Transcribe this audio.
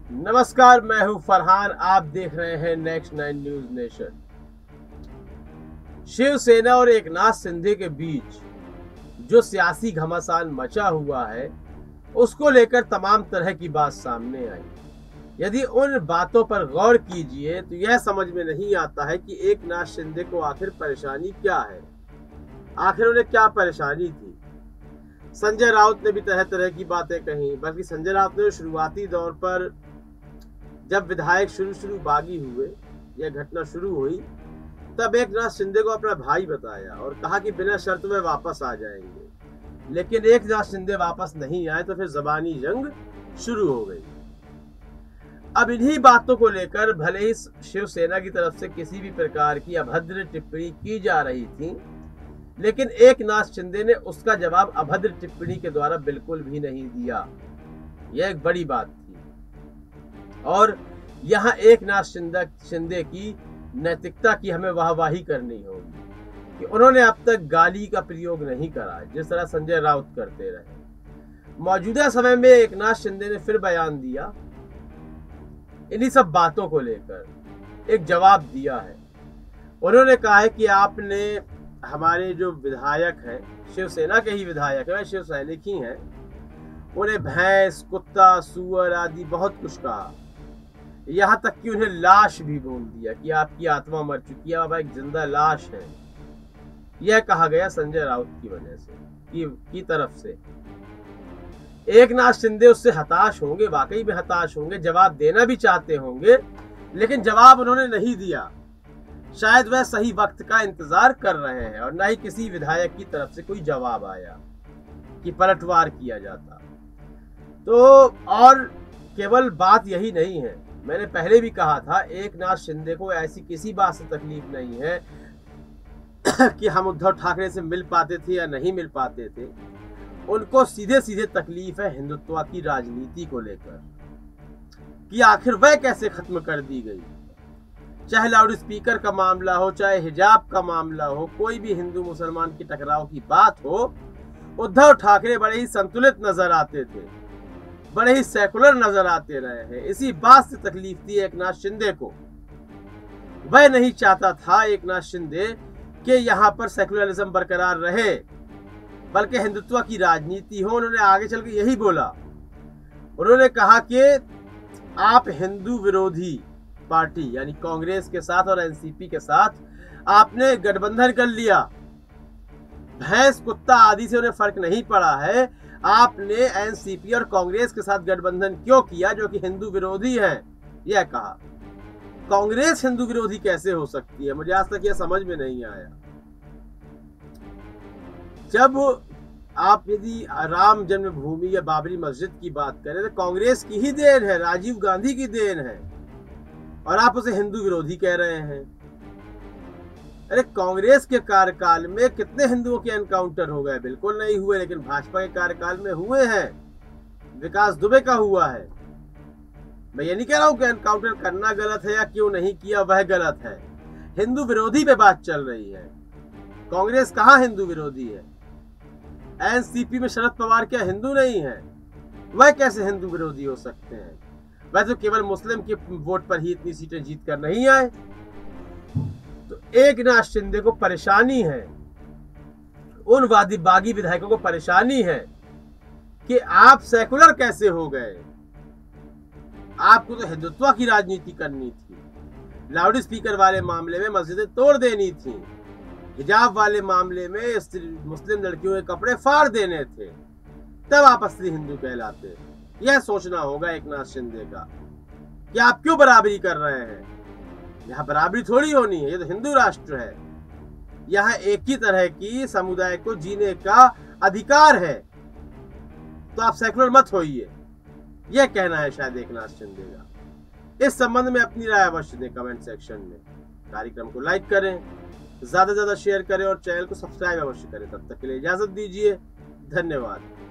नमस्कार, मैं हूं फरहान। आप देख रहे हैं नेक्स्ट 9 न्यूज नेशन। शिवसेना और एकनाथ शिंदे के बीच जो सियासी घमासान मचा हुआ है, उसको लेकर तमाम तरह की बात सामने आई। यदि उन बातों पर गौर कीजिए तो यह समझ में नहीं आता है कि एकनाथ शिंदे को आखिर परेशानी क्या है, आखिर उन्हें क्या परेशानी थी। संजय राउत ने भी तरह तरह की बातें कही, बल्कि संजय राउत ने शुरुआती दौर पर जब विधायक शुरू बागी हुए, यह घटना शुरू हुई, तब एकनाथ शिंदे को अपना भाई बताया और कहा कि बिना शर्त में वापस आ जाएंगे। लेकिन एकनाथ शिंदे वापस नहीं आए तो फिर जबानी जंग शुरू हो गई। अब इन्हीं बातों को लेकर भले ही शिवसेना की तरफ से किसी भी प्रकार की अभद्र टिप्पणी की जा रही थी, लेकिन एकनाथ शिंदे ने उसका जवाब अभद्र टिप्पणी के द्वारा बिल्कुल भी नहीं दिया। यह एक बड़ी बात थी। और यहाँ एकनाथ शिंदे की नैतिकता की हमें वाहवाही करनी होगी कि उन्होंने अब तक गाली का प्रयोग नहीं करा जिस तरह संजय राउत करते रहे। मौजूदा समय में एकनाथ शिंदे ने फिर बयान दिया, इन्हीं सब बातों को लेकर एक जवाब दिया है। उन्होंने कहा है कि आपने हमारे जो विधायक हैं, शिवसेना के ही विधायक हैं, शिव सैनिक ही हैं, उन्हें भैंस, कुत्ता, सुअर आदि बहुत कुछ कहा। यहाँ तक कि उन्हें लाश भी बोल दिया कि आपकी आत्मा मर चुकी है, आप एक जिंदा लाश है। यह कहा गया संजय राउत की वजह से की तरफ से। एकनाथ शिंदे उससे हताश होंगे, वाकई में हताश होंगे, जवाब देना भी चाहते होंगे, लेकिन जवाब उन्होंने नहीं दिया। शायद वह सही वक्त का इंतजार कर रहे हैं और न ही किसी विधायक की तरफ से कोई जवाब आया कि पलटवार किया जाता। तो और केवल बात यही नहीं है, मैंने पहले भी कहा था, एकनाथ शिंदे को ऐसी किसी बात से तकलीफ नहीं है कि हम उद्धव ठाकरे से मिल पाते थे या नहीं मिल पाते थे। उनको सीधे सीधे तकलीफ है हिंदुत्व की राजनीति को लेकर कि आखिर वह कैसे खत्म कर दी गई। चाहे लाउड स्पीकर का मामला हो, चाहे हिजाब का मामला हो, कोई भी हिंदू मुसलमान की टकराव की बात हो, उद्धव ठाकरे बड़े ही संतुलित नजर आते थे, बड़े ही सेकुलर नजर आते रहे हैं। इसी बात से तकलीफ थी एकनाथ शिंदे को। वह नहीं चाहता था एकनाथ शिंदे कि यहाँ पर सेकुलरिज्म बरकरार रहे, बल्कि हिंदुत्व की राजनीति हो। उन्होंने आगे चल के यही बोला, उन्होंने कहा कि आप हिंदू विरोधी पार्टी यानी कांग्रेस के साथ और एनसीपी के साथ आपने गठबंधन कर लिया। भैंस, कुत्ता आदि से उन्हें फर्क नहीं पड़ा है, आपने एनसीपी और कांग्रेस के साथ गठबंधन क्यों किया जो कि हिंदू विरोधी है। यह कहा। कांग्रेस हिंदू विरोधी कैसे हो सकती है, मुझे आज तक यह समझ में नहीं आया। जब आप यदि राम जन्मभूमि या बाबरी मस्जिद की बात करें तो कांग्रेस की ही देन है, राजीव गांधी की देन है, और आप उसे हिंदू विरोधी कह रहे हैं। अरे कांग्रेस के कार्यकाल में कितने हिंदुओं के एनकाउंटर हो गए? बिल्कुल नहीं हुए, लेकिन भाजपा के कार्यकाल में हुए हैं। विकास दुबे का हुआ है। मैं ये नहीं कह रहा हूं कि एनकाउंटर करना गलत है या क्यों नहीं किया वह गलत है, हिंदू विरोधी पे बात चल रही है। कांग्रेस कहां हिंदू विरोधी है? एनसीपी में शरद पवार क्या हिंदू नहीं है? वह कैसे हिंदू विरोधी हो सकते हैं? वह तो केवल मुस्लिम के वोट पर ही इतनी सीटें जीत कर नहीं आए। तो एकनाथ शिंदे को परेशानी है, उन बागी विधायकों को परेशानी है कि आप सेकुलर कैसे हो गए। आपको तो हिंदुत्व की राजनीति करनी थी, लाउड स्पीकर वाले मामले में मस्जिदें तोड़ देनी थी, हिजाब वाले मामले में मुस्लिम लड़कियों के कपड़े फाड़ देने थे, तब आप असली हिंदू कहलाते। यह सोचना होगा एकनाथ शिंदे का कि आप क्यों बराबरी कर रहे हैं। यहाँ बराबरी थोड़ी होनी है, ये तो हिंदू राष्ट्र है, यहाँ एक ही तरह की समुदाय को जीने का अधिकार है, तो आप सेकुलर मत होइए। यह कहना है शायद एकनाथ शिंदे का। इस संबंध में अपनी राय अवश्य दें कमेंट सेक्शन में। कार्यक्रम को लाइक करें, ज्यादा से ज्यादा शेयर करें और चैनल को सब्सक्राइब अवश्य करें। तब तक के लिए इजाजत दीजिए, धन्यवाद।